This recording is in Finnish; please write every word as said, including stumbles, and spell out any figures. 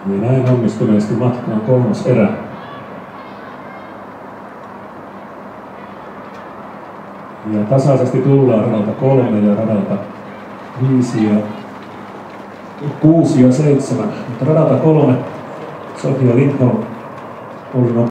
Ja näin onnistuneesti matkaan kolmas erä. Ja tasaisesti tullaan radalta kolme ja radalta viisi ja kuusi ja seitsemän. Mutta radalta kolme Sofia Lindholm oli